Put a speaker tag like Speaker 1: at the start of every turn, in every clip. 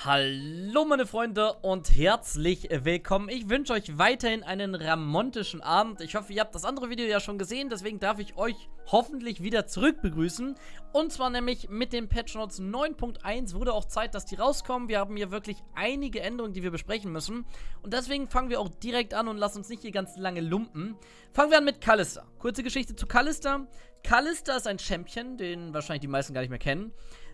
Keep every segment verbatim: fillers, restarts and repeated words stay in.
Speaker 1: Hallo meine Freunde und herzlich willkommen. Ich wünsche euch weiterhin einen ramontischen Abend. Ich hoffe, ihr habt das andere Video ja schon gesehen, deswegen darf ich euch hoffentlich wieder zurück begrüßen. Und zwar nämlich mit den Patch Notes neun Punkt eins wurde auch Zeit, dass die rauskommen. Wir haben hier wirklich einige Änderungen, die wir besprechen müssen. Und deswegen fangen wir auch direkt an und lassen uns nicht hier ganz lange lumpen. Fangen wir an mit Kalista. Kurze Geschichte zu Kalista. Kalista ist ein Champion, den wahrscheinlich die meisten gar nicht mehr kennen.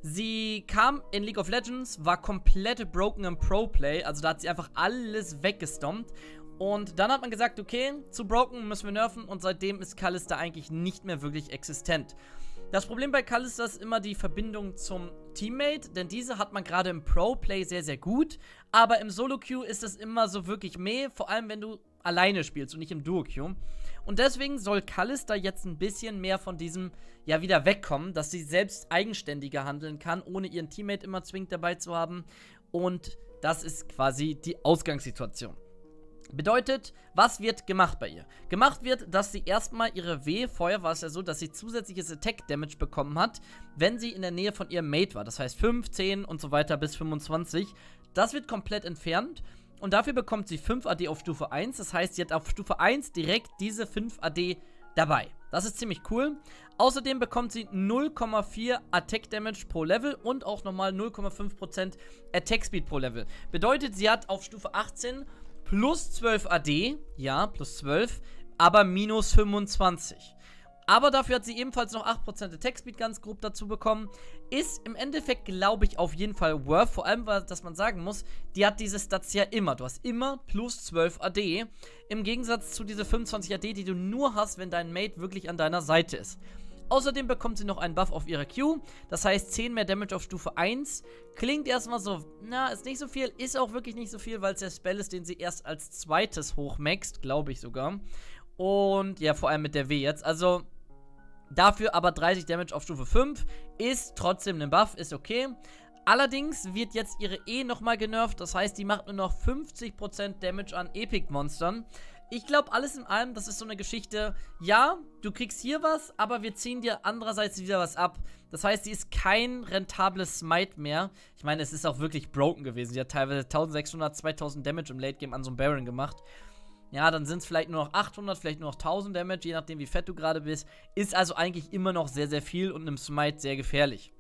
Speaker 1: Sie kam in League of Legends, war komplett broken im Pro-Play, also da hat sie einfach alles weggestompt. Und dann hat man gesagt, okay, zu broken müssen wir nerven und seitdem ist Kalista eigentlich nicht mehr wirklich existent. Das Problem bei Kalista ist immer die Verbindung zum Teammate, denn diese hat man gerade im Pro-Play sehr, sehr gut, aber im Solo-Queue ist es immer so wirklich meh, vor allem wenn du alleine spielst und nicht im Duo-Queue. Und deswegen soll Kalista jetzt ein bisschen mehr von diesem, ja, wieder wegkommen, dass sie selbst eigenständiger handeln kann, ohne ihren Teammate immer zwingend dabei zu haben. Und das ist quasi die Ausgangssituation. Bedeutet, was wird gemacht bei ihr? Gemacht wird, dass sie erstmal ihre W, vorher war es ja so, dass sie zusätzliches Attack-Damage bekommen hat, wenn sie in der Nähe von ihrem Mate war. Das heißt fünf, zehn und so weiter bis fünfundzwanzig. Das wird komplett entfernt. Und dafür bekommt sie fünf A D auf Stufe eins. Das heißt, sie hat auf Stufe eins direkt diese fünf A D dabei. Das ist ziemlich cool. Außerdem bekommt sie null Komma vier Attack Damage pro Level und auch nochmal null Komma fünf Prozent Attack Speed pro Level. Bedeutet, sie hat auf Stufe achtzehn plus zwölf A D, ja, plus zwölf, aber minus fünfundzwanzig. Aber dafür hat sie ebenfalls noch acht Prozent Attack Speed ganz grob dazu bekommen. Ist im Endeffekt, glaube ich, auf jeden Fall worth. Vor allem, weil, dass man sagen muss, die hat diese Stats ja immer. Du hast immer plus zwölf A D. Im Gegensatz zu diese fünfundzwanzig A D, die du nur hast, wenn dein Mate wirklich an deiner Seite ist. Außerdem bekommt sie noch einen Buff auf ihre Q. Das heißt, zehn mehr Damage auf Stufe eins. Klingt erstmal so, na, ist nicht so viel. Ist auch wirklich nicht so viel, weil es der Spell ist, den sie erst als zweites hochmaxt. Glaube ich sogar. Und ja, vor allem mit der W jetzt. Also dafür aber dreißig Damage auf Stufe fünf, ist trotzdem ein Buff, ist okay. Allerdings wird jetzt ihre E nochmal genervt, das heißt, die macht nur noch fünfzig Prozent Damage an Epic-Monstern. Ich glaube, alles in allem, das ist so eine Geschichte, ja, du kriegst hier was, aber wir ziehen dir andererseits wieder was ab. Das heißt, sie ist kein rentables Smite mehr. Ich meine, es ist auch wirklich broken gewesen. Sie hat teilweise eintausendsechshundert, zweitausend Damage im Late-Game an so einem Baron gemacht. Ja, dann sind es vielleicht nur noch achthundert, vielleicht nur noch tausend Damage, je nachdem wie fett du gerade bist. Ist also eigentlich immer noch sehr, sehr viel und einem Smite sehr gefährlich.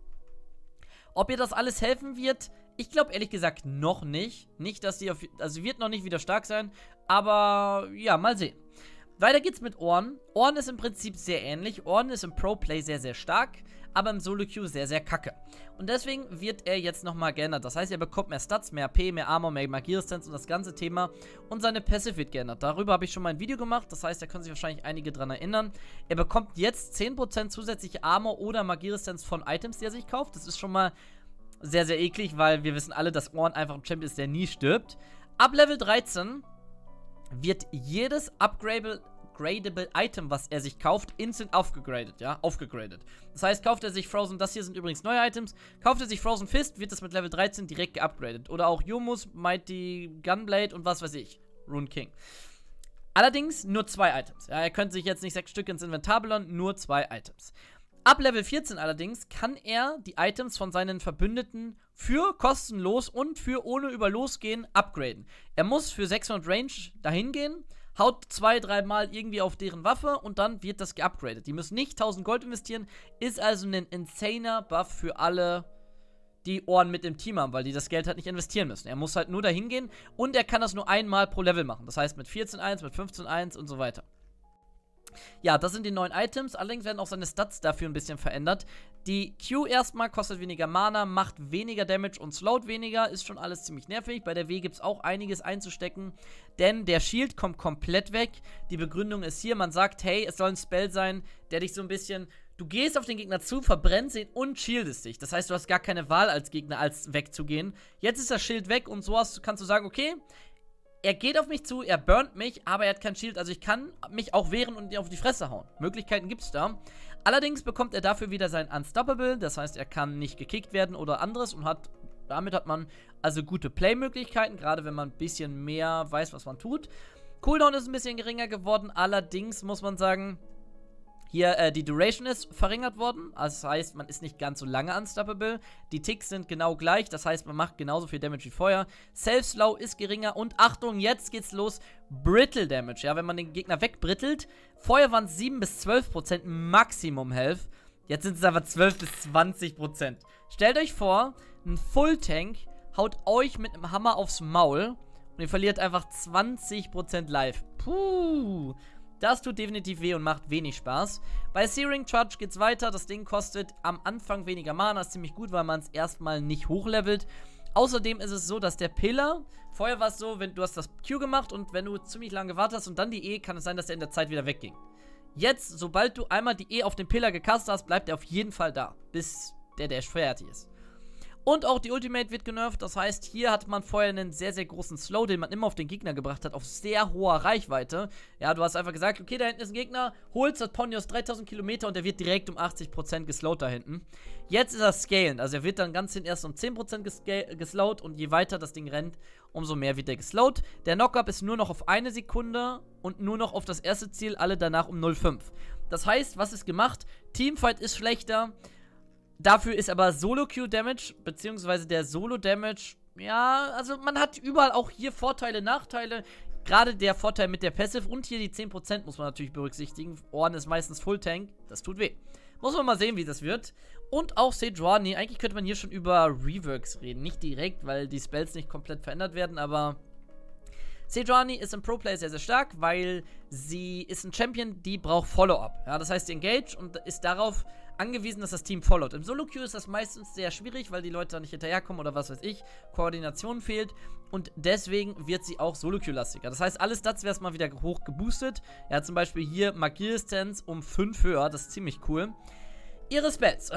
Speaker 1: Ob ihr das alles helfen wird, ich glaube ehrlich gesagt noch nicht. Nicht, dass sie auf, also sie wird noch nicht wieder stark sein, aber ja, mal sehen. Weiter geht's mit Ornn. Ornn ist im Prinzip sehr ähnlich. Ornn ist im Pro-Play sehr, sehr stark, aber im Solo-Queue sehr, sehr kacke. Und deswegen wird er jetzt nochmal geändert. Das heißt, er bekommt mehr Stats, mehr A P, mehr Armor, mehr Magieresistenz und das ganze Thema. Und seine Passive wird geändert. Darüber habe ich schon mal ein Video gemacht. Das heißt, da können sich wahrscheinlich einige dran erinnern. Er bekommt jetzt zehn Prozent zusätzliche Armor oder Magieresistenz von Items, die er sich kauft. Das ist schon mal sehr, sehr eklig, weil wir wissen alle, dass Ornn einfach ein Champion ist, der nie stirbt. Ab Level dreizehn wird jedes Upgradable Gradable Item, was er sich kauft, instant aufgegradet, ja, aufgegradet. Das heißt, kauft er sich Frozen, das hier sind übrigens neue Items, kauft er sich Frozen Fist, wird das mit Level dreizehn direkt geupgradet. Oder auch Yomus, Mighty Gunblade und was weiß ich, Rune King. Allerdings nur zwei Items, ja, er könnte sich jetzt nicht sechs Stück ins Inventar ballern, nur zwei Items. Ab Level vierzehn allerdings kann er die Items von seinen Verbündeten für kostenlos und für ohne über losgehen upgraden. Er muss für sechshundert Range dahin gehen, haut zwei, dreimal irgendwie auf deren Waffe und dann wird das geupgradet. Die müssen nicht tausend Gold investieren, ist also ein insaner Buff für alle, die Ornn mit im Team haben, weil die das Geld halt nicht investieren müssen. Er muss halt nur dahin gehen und er kann das nur einmal pro Level machen. Das heißt mit vierzehn eins, mit fünfzehn eins und so weiter. Ja, das sind die neuen Items, allerdings werden auch seine Stats dafür ein bisschen verändert. Die Q erstmal kostet weniger Mana, macht weniger Damage und slowt weniger, ist schon alles ziemlich nervig. Bei der W gibt es auch einiges einzustecken, denn der Shield kommt komplett weg. Die Begründung ist hier, man sagt, hey, es soll ein Spell sein, der dich so ein bisschen, du gehst auf den Gegner zu, verbrennst ihn und shieldest dich. Das heißt, du hast gar keine Wahl als Gegner, als wegzugehen. Jetzt ist das Schild weg und so hast, kannst du sagen, okay, er geht auf mich zu, er burnt mich, aber er hat kein Shield, also ich kann mich auch wehren und ihn auf die Fresse hauen. Möglichkeiten gibt es da. Allerdings bekommt er dafür wieder sein Unstoppable, das heißt, er kann nicht gekickt werden oder anderes und hat, damit hat man also gute Play-Möglichkeiten, gerade wenn man ein bisschen mehr weiß, was man tut. Cooldown ist ein bisschen geringer geworden, allerdings muss man sagen, Hier, äh, die Duration ist verringert worden, also das heißt, man ist nicht ganz so lange unstoppable. Die Ticks sind genau gleich, das heißt, man macht genauso viel Damage wie vorher. Self-Slow ist geringer und Achtung, jetzt geht's los, Brittle Damage, ja, wenn man den Gegner wegbrittelt. Vorher waren es sieben bis zwölf Prozent Maximum Health, jetzt sind es aber zwölf bis zwanzig Prozent. Stellt euch vor, ein Full-Tank haut euch mit einem Hammer aufs Maul und ihr verliert einfach zwanzig Prozent Life. Puh. Das tut definitiv weh und macht wenig Spaß. Bei Searing Trudge geht's weiter. Das Ding kostet am Anfang weniger Mana. Ist ziemlich gut, weil man es erstmal nicht hochlevelt. Außerdem ist es so, dass der Pillar, vorher war es so, wenn du hast das Q gemacht und wenn du ziemlich lange gewartet hast und dann die E, kann es sein, dass der in der Zeit wieder wegging. Jetzt, sobald du einmal die E auf den Pillar gecastet hast, bleibt er auf jeden Fall da, bis der Dash fertig ist. Und auch die Ultimate wird genervt, das heißt, hier hat man vorher einen sehr, sehr großen Slow, den man immer auf den Gegner gebracht hat, auf sehr hoher Reichweite. Ja, du hast einfach gesagt, okay, da hinten ist ein Gegner, holst das Pony aus dreitausend Kilometer und der wird direkt um achtzig Prozent geslowt da hinten. Jetzt ist er scalend, also er wird dann ganz hinten erst um zehn Prozent geslowt und je weiter das Ding rennt, umso mehr wird er geslowt. Der Knockup ist nur noch auf eine Sekunde und nur noch auf das erste Ziel, alle danach um null Komma fünf. Das heißt, was ist gemacht? Teamfight ist schlechter. Dafür ist aber Solo-Q-Damage, beziehungsweise der Solo-Damage, ja, also man hat überall auch hier Vorteile, Nachteile. Gerade der Vorteil mit der Passive und hier die zehn Prozent muss man natürlich berücksichtigen. Ornn ist meistens Full-Tank, das tut weh. Muss man mal sehen, wie das wird. Und auch Sejuani, eigentlich könnte man hier schon über Reworks reden. Nicht direkt, weil die Spells nicht komplett verändert werden, aber Sejuani ist im Pro-Play sehr, sehr stark, weil sie ist ein Champion, die braucht Follow-up. Ja, das heißt, sie engage und ist darauf angewiesen, dass das Team followt. Im Solo-Queue ist das meistens sehr schwierig, weil die Leute da nicht hinterherkommen oder was weiß ich, Koordination fehlt und deswegen wird sie auch Solo-Queue-lastiger. Das heißt, alle Stats werden mal wieder hoch geboostet. Ja, zum Beispiel hier Magie-Resistance um fünf höher, das ist ziemlich cool. Ihre Spells.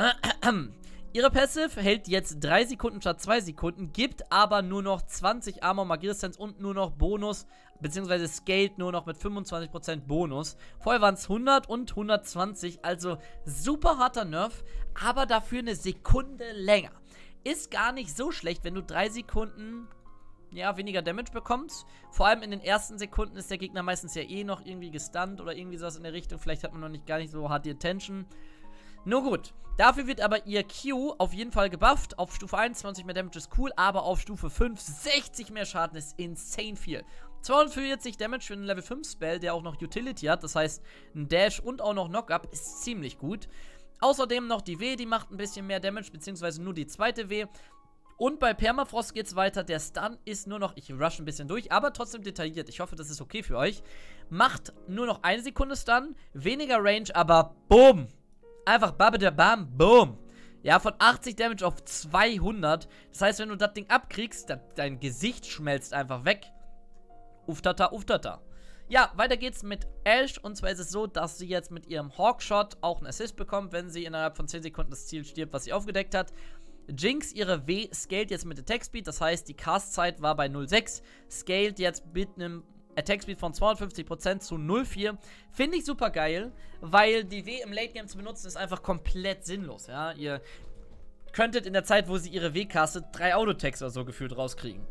Speaker 1: Ihre Passive hält jetzt drei Sekunden statt zwei Sekunden, gibt aber nur noch zwanzig Armor, Magie-Resistance und nur noch Bonus, beziehungsweise scaled nur noch mit fünfundzwanzig Prozent Bonus. Vorher waren es hundert und hundertzwanzig, also super harter Nerf, aber dafür eine Sekunde länger. Ist gar nicht so schlecht, wenn du drei Sekunden, ja, weniger Damage bekommst. Vor allem in den ersten Sekunden ist der Gegner meistens ja eh noch irgendwie gestunt oder irgendwie sowas in der Richtung. Vielleicht hat man noch nicht gar nicht so hart die Attention. Nur gut, dafür wird aber ihr Q auf jeden Fall gebufft. Auf Stufe einundzwanzig mehr Damage ist cool, aber auf Stufe fünf sechzig mehr Schaden ist insane viel. zweihundertvierzig Damage für einen Level fünf Spell, der auch noch Utility hat. Das heißt, ein Dash und auch noch Knockup ist ziemlich gut. Außerdem noch die W, die macht ein bisschen mehr Damage, beziehungsweise nur die zweite W. Und bei Permafrost geht's weiter. Der Stun ist nur noch, ich rush ein bisschen durch, aber trotzdem detailliert. Ich hoffe, das ist okay für euch. Macht nur noch eine Sekunde Stun, weniger Range, aber boom! Einfach babadabam, boom. Ja, von achtzig Damage auf zweihundert. Das heißt, wenn du das Ding abkriegst, da, dein Gesicht schmelzt einfach weg. Uftata, uftata. Ja, weiter geht's mit Ashe. Und zwar ist es so, dass sie jetzt mit ihrem Hawkshot auch einen Assist bekommt, wenn sie innerhalb von zehn Sekunden das Ziel stirbt, was sie aufgedeckt hat. Jinx, ihre W, scaled jetzt mit Attack Speed. Das heißt, die Castzeit war bei null Komma sechs. Scaled jetzt mit einem Attack Speed von zweihundertfünfzig Prozent zu null Komma vier. Finde ich super geil, weil die W im Late Game zu benutzen ist einfach komplett sinnlos, ja. Ihr könntet in der Zeit, wo sie ihre W castet, drei Autotext oder so gefühlt rauskriegen.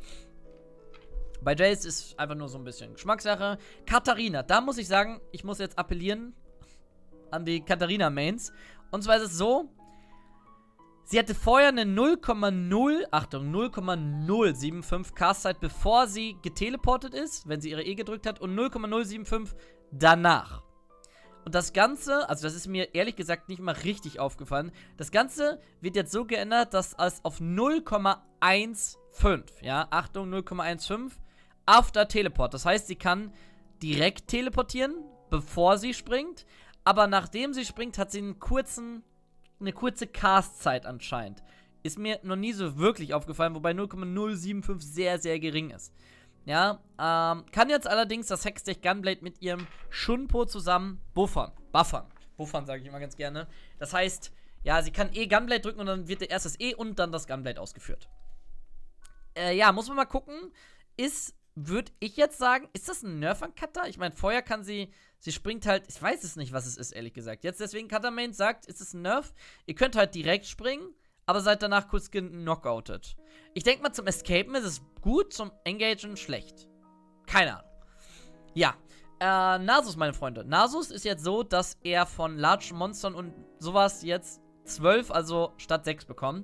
Speaker 1: Bei Jace ist einfach nur so ein bisschen Geschmackssache. Katharina, da muss ich sagen, ich muss jetzt appellieren an die Katharina-Mains. Und zwar ist es so, sie hatte vorher eine null Komma null, Achtung, null Komma null sieben fünf Castzeit, bevor sie geteleportet ist, wenn sie ihre E gedrückt hat, und null Komma null sieben fünf danach. Und das Ganze, also das ist mir ehrlich gesagt nicht mal richtig aufgefallen, das Ganze wird jetzt so geändert, dass es auf null Komma fünfzehn, ja, Achtung, null Komma fünfzehn, after Teleport. Das heißt, sie kann direkt teleportieren, bevor sie springt, aber nachdem sie springt, hat sie einen kurzen... eine kurze Castzeit anscheinend. Ist mir noch nie so wirklich aufgefallen, wobei null Komma null sieben fünf sehr, sehr gering ist. Ja, ähm, kann jetzt allerdings das Hextech Gunblade mit ihrem Shunpo zusammen buffern. Buffern. Buffern sage ich immer ganz gerne. Das heißt, ja, sie kann eh Gunblade drücken und dann wird erst das E und dann das Gunblade ausgeführt. Äh, ja, muss man mal gucken. Ist, würde ich jetzt sagen, ist das ein Nerf an Kata? Ich meine, vorher kann sie... Sie springt halt, ich weiß es nicht, was es ist, ehrlich gesagt. Jetzt deswegen Katamain sagt, ist es ein Nerf. Ihr könnt halt direkt springen, aber seid danach kurz genockoutet. Ich denke mal, zum Escapen ist es gut, zum Engagen schlecht. Keine Ahnung. Ja, Äh, Nasus, meine Freunde. Nasus ist jetzt so, dass er von Large Monstern und sowas jetzt zwölf, also statt sechs bekommt.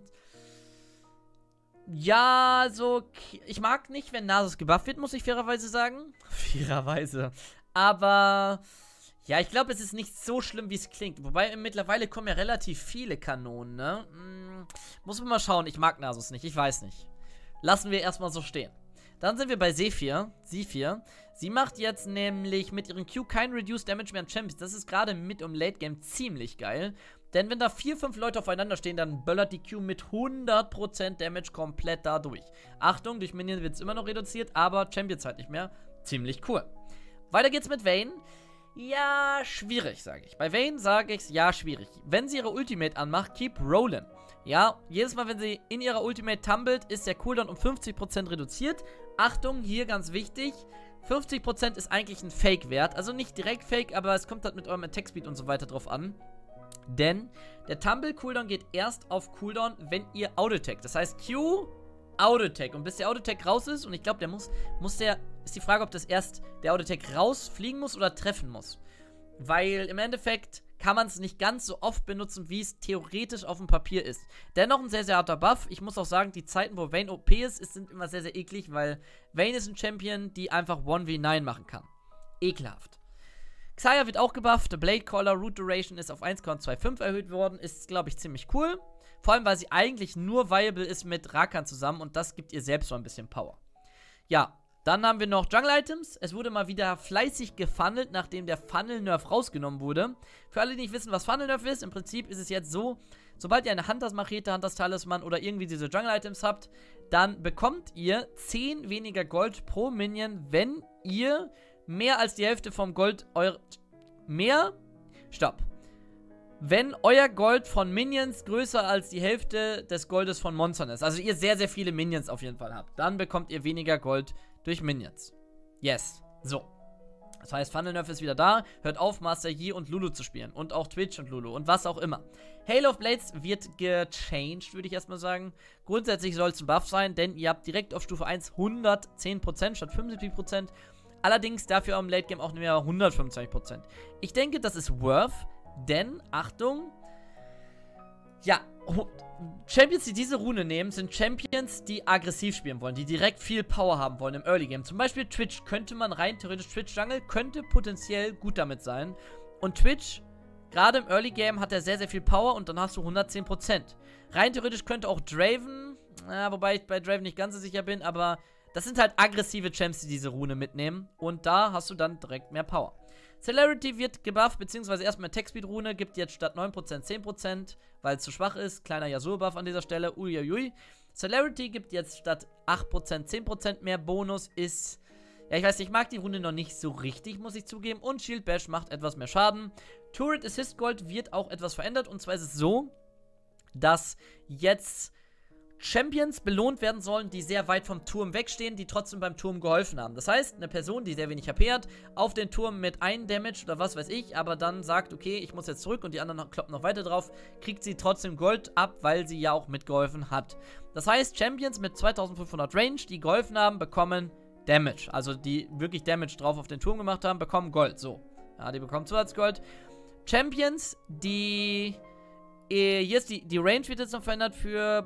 Speaker 1: Ja, so, ich mag nicht, wenn Nasus gebufft wird, muss ich fairerweise sagen. Fairerweise. Aber, ja, ich glaube, es ist nicht so schlimm, wie es klingt. Wobei, mittlerweile kommen ja relativ viele Kanonen, ne? Hm, muss man mal schauen, ich mag Nasus nicht, ich weiß nicht. Lassen wir erstmal so stehen. Dann sind wir bei Sephir. Sephir. Sie macht jetzt nämlich mit ihrem Q kein Reduced Damage mehr an Champions. Das ist gerade mit im Late Game ziemlich geil. Denn wenn da vier, fünf Leute aufeinander stehen, dann böllert die Q mit hundert Prozent Damage komplett da durch. Achtung, durch Minions wird es immer noch reduziert, aber Champions halt nicht mehr. Ziemlich cool. Weiter geht's mit Vayne. Ja, schwierig, sage ich. Bei Vayne sage ich ja, schwierig. Wenn sie ihre Ultimate anmacht, keep rollin'. Ja, jedes Mal, wenn sie in ihrer Ultimate tumbelt, ist der Cooldown um fünfzig Prozent reduziert. Achtung, hier ganz wichtig. fünfzig Prozent ist eigentlich ein Fake-Wert. Also nicht direkt Fake, aber es kommt halt mit eurem Attack-Speed und so weiter drauf an. Denn der Tumble-Cooldown geht erst auf Cooldown, wenn ihr Auto-Attack. Das heißt Q, Auto-Attack. Und bis der Auto-Attack raus ist, und ich glaube, der muss, muss der, ist die Frage, ob das erst der Auto-Attack rausfliegen muss oder treffen muss. Weil im Endeffekt kann man es nicht ganz so oft benutzen, wie es theoretisch auf dem Papier ist. Dennoch ein sehr, sehr harter Buff. Ich muss auch sagen, die Zeiten, wo Vayne O P ist, sind immer sehr, sehr eklig, weil Vayne ist ein Champion, die einfach eins gegen neun machen kann. Ekelhaft. Xayah wird auch gebufft. Blade Caller Root Duration ist auf eins Komma fünfundzwanzig erhöht worden. Ist, glaube ich, ziemlich cool. Vor allem, weil sie eigentlich nur viable ist mit Rakan zusammen und das gibt ihr selbst so ein bisschen Power. Ja, dann haben wir noch Jungle Items. Es wurde mal wieder fleißig gefunnelt, nachdem der Funnel Nerf rausgenommen wurde. Für alle, die nicht wissen, was Funnel Nerf ist, im Prinzip ist es jetzt so, sobald ihr eine Hunters Machete, Hunters Talisman oder irgendwie diese Jungle Items habt, dann bekommt ihr zehn weniger Gold pro Minion, wenn ihr mehr als die Hälfte vom Gold euer... Mehr? Stopp. Wenn euer Gold von Minions größer als die Hälfte des Goldes von Monstern ist, also ihr sehr, sehr viele Minions auf jeden Fall habt, dann bekommt ihr weniger Gold durch Minions. Yes. So. Das heißt, Funnel Nerf ist wieder da. Hört auf, Master Yi und Lulu zu spielen. Und auch Twitch und Lulu. Und was auch immer. Hail of Blades wird gechanged, würde ich erstmal sagen. Grundsätzlich soll es ein Buff sein, denn ihr habt direkt auf Stufe eins hundertzehn Prozent statt fünfundsiebzig Prozent. Allerdings dafür am Late Game auch nicht mehr hundertfünfundzwanzig Prozent. Ich denke, das ist worth, denn, Achtung, ja, Champions, die diese Rune nehmen, sind Champions, die aggressiv spielen wollen, die direkt viel Power haben wollen im Early Game. Zum Beispiel Twitch könnte man rein theoretisch, Twitch Jungle könnte potenziell gut damit sein. Und Twitch, gerade im Early Game, hat er sehr, sehr viel Power und dann hast du hundertzehn Prozent. Rein theoretisch könnte auch Draven, äh, wobei ich bei Draven nicht ganz so sicher bin, aber das sind halt aggressive Champs, die diese Rune mitnehmen. Und da hast du dann direkt mehr Power. Celerity wird gebufft, beziehungsweise erstmal Attack-Speed-Rune, gibt jetzt statt neun Prozent zehn Prozent, weil es zu schwach ist. Kleiner Yasuo-Buff an dieser Stelle, uiuiui. Celerity gibt jetzt statt acht Prozent zehn Prozent mehr Bonus, ist, ja ich weiß nicht, ich mag die Rune noch nicht so richtig, muss ich zugeben. Und Shield Bash macht etwas mehr Schaden. Turret Assist Gold wird auch etwas verändert, und zwar ist es so, dass jetzt Champions belohnt werden sollen, die sehr weit vom Turm wegstehen, die trotzdem beim Turm geholfen haben. Das heißt, eine Person, die sehr wenig H P hat, auf den Turm mit einem Damage oder was weiß ich, aber dann sagt, okay, ich muss jetzt zurück und die anderen kloppen noch weiter drauf, kriegt sie trotzdem Gold ab, weil sie ja auch mitgeholfen hat. Das heißt, Champions mit zweitausendfünfhundert Range, die geholfen haben, bekommen Damage. Also die wirklich Damage drauf auf den Turm gemacht haben, bekommen Gold. So, ja, die bekommen Zusatzgold. Champions, die... Hier ist die, die Range wird jetzt noch verändert für...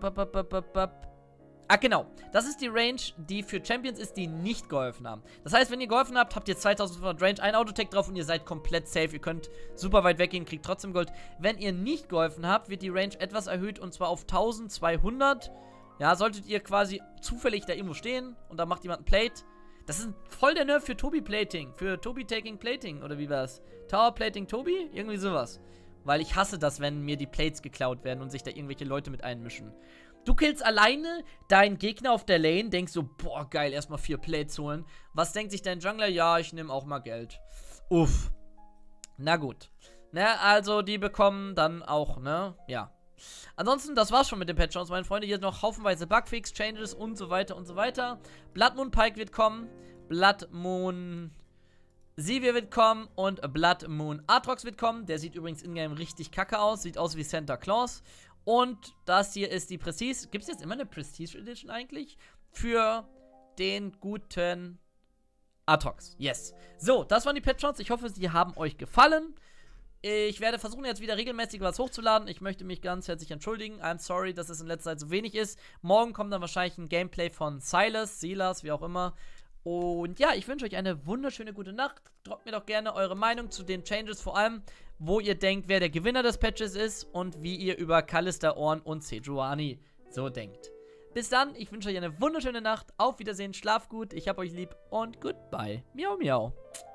Speaker 1: Ah, genau. Das ist die Range, die für Champions ist, die nicht geholfen haben. Das heißt, wenn ihr geholfen habt, habt ihr zweitausendfünfhundert Range, ein Autotech drauf und ihr seid komplett safe. Ihr könnt super weit weggehen, kriegt trotzdem Gold. Wenn ihr nicht geholfen habt, wird die Range etwas erhöht und zwar auf eintausendzweihundert. Ja, solltet ihr quasi zufällig da irgendwo stehen und da macht jemand ein Plate. Das ist voll der Nerf für Tobi Plating. Für Tobi Taking Plating, oder wie war das? Tower Plating Tobi? Irgendwie sowas. Weil ich hasse das, wenn mir die Plates geklaut werden und sich da irgendwelche Leute mit einmischen. Du killst alleine deinen Gegner auf der Lane, denkst so, boah, geil, erstmal vier Plates holen. Was denkt sich dein Jungler? Ja, ich nehme auch mal Geld. Uff. Na gut. Ne, also die bekommen dann auch, ne, ja. Ansonsten, das war's schon mit den Patch-Notes, meine Freunde. Hier noch haufenweise Bugfix, Changes und so weiter und so weiter. Blood Moon Pike wird kommen. Blood Moon... Sivir wird kommen und Blood Moon Aatrox wird kommen. Der sieht übrigens in-game richtig kacke aus. Sieht aus wie Santa Claus. Und das hier ist die Prestige. Gibt es jetzt immer eine Prestige Edition eigentlich? Für den guten Atox, yes. So, das waren die Patchnotes. Ich hoffe, sie haben euch gefallen. Ich werde versuchen, jetzt wieder regelmäßig was hochzuladen. Ich möchte mich ganz herzlich entschuldigen. I'm sorry, dass es in letzter Zeit so wenig ist. Morgen kommt dann wahrscheinlich ein Gameplay von Silas, Silas, wie auch immer. Und ja, ich wünsche euch eine wunderschöne gute Nacht. Droppt mir doch gerne eure Meinung zu den Changes, vor allem, wo ihr denkt, wer der Gewinner des Patches ist und wie ihr über Kalista Ornn und Sejuani so denkt. Bis dann, ich wünsche euch eine wunderschöne Nacht. Auf Wiedersehen, schlaft gut, ich hab euch lieb und goodbye. Miau, miau.